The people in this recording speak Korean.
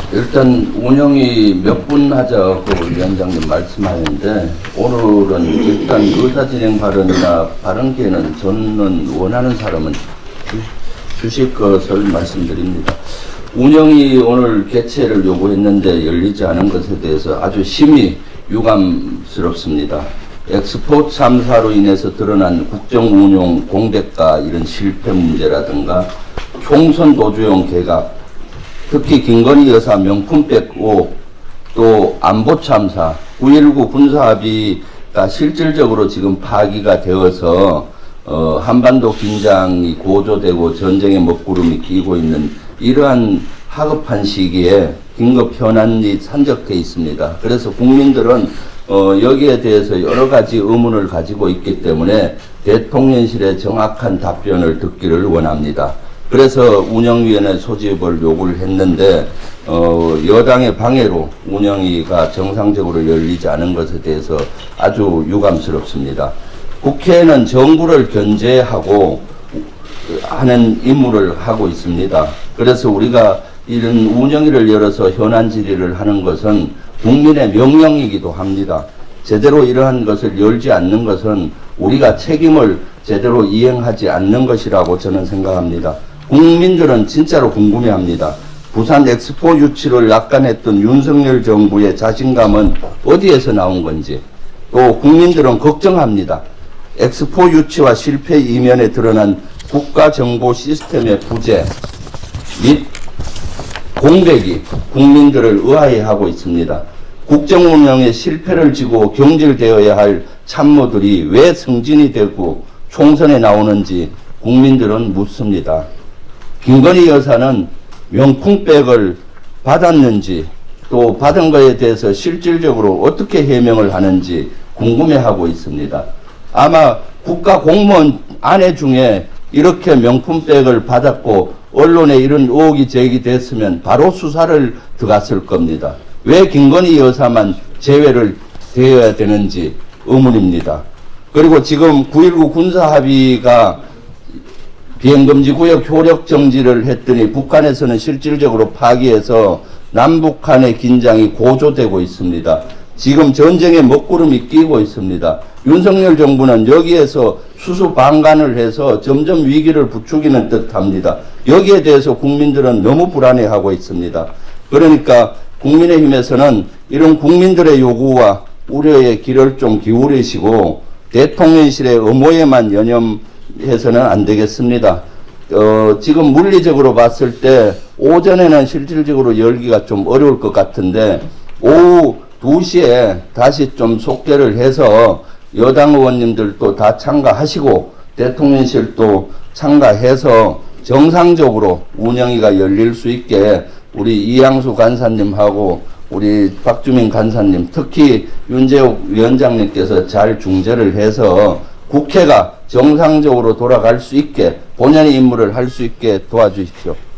일단 운영이 몇 분 하자고 위원장님 말씀하는데, 오늘은 일단 의사진행 발언이나 발언 기회는 저는 원하는 사람은 주실 것을 말씀드립니다. 운영이 오늘 개최를 요구했는데 열리지 않은 것에 대해서 아주 심히 유감스럽습니다. 엑스포 참사로 인해서 드러난 국정운용 공백과 이런 실패 문제라든가 총선 도주용 개각, 특히 김건희 여사 명품백 의혹, 또 안보 참사, 9.19 군사합의가 실질적으로 지금 파기가 되어서 한반도 긴장이 고조되고 전쟁의 먹구름이 끼고 있는 이러한 하급한 시기에 긴급 현안이 산적해 있습니다. 그래서 국민들은 여기에 대해서 여러 가지 의문을 가지고 있기 때문에 대통령실의 정확한 답변을 듣기를 원합니다. 그래서 운영위원회 소집을 요구를 했는데 여당의 방해로 운영위가 정상적으로 열리지 않은 것에 대해서 아주 유감스럽습니다. 국회는 정부를 견제하고 하는 임무를 하고 있습니다. 그래서 우리가 이런 운영위를 열어서 현안 질의를 하는 것은 국민의 명령이기도 합니다. 제대로 이러한 것을 열지 않는 것은 우리가 책임을 제대로 이행하지 않는 것이라고 저는 생각합니다. 국민들은 진짜로 궁금해합니다. 부산 엑스포 유치를 낙관했던 윤석열 정부의 자신감은 어디에서 나온 건지, 또 국민들은 걱정합니다. 엑스포 유치와 실패 이면에 드러난 국가정보 시스템의 부재 및 공백이 국민들을 의아해하고 있습니다. 국정운영의 실패를 지고 경질되어야 할 참모들이 왜 승진이 되고 총선에 나오는지 국민들은 묻습니다. 김건희 여사는 명품백을 받았는지, 또 받은 것에 대해서 실질적으로 어떻게 해명을 하는지 궁금해하고 있습니다. 아마 국가 공무원 아내 중에 이렇게 명품백을 받았고 언론에 이런 의혹이 제기됐으면 바로 수사를 들어갔을 겁니다. 왜 김건희 여사만 제외를 되어야 되는지 의문입니다. 그리고 지금 9.19 군사합의가 비행금지구역 효력정지를 했더니 북한에서는 실질적으로 파기해서 남북 간의 긴장이 고조되고 있습니다. 지금 전쟁의 먹구름이 끼고 있습니다. 윤석열 정부는 여기에서 수수방관을 해서 점점 위기를 부추기는 듯합니다. 여기에 대해서 국민들은 너무 불안해하고 있습니다. 그러니까 국민의힘에서는 이런 국민들의 요구와 우려의 귀를 좀 기울이시고 대통령실의 의무에만 연연해서는 안 되겠습니다. 지금 물리적으로 봤을 때 오전에는 실질적으로 열기가 좀 어려울 것 같은데 오후 2시에 다시 좀 속개를 해서 여당 의원님들도 다 참가하시고 대통령실도 참가해서 정상적으로 운영위가 열릴 수 있게 우리 이양수 간사님하고 우리 박주민 간사님, 특히 윤재욱 위원장님께서 잘 중재를 해서 국회가 정상적으로 돌아갈 수 있게 본연의 임무를 할 수 있게 도와주십시오.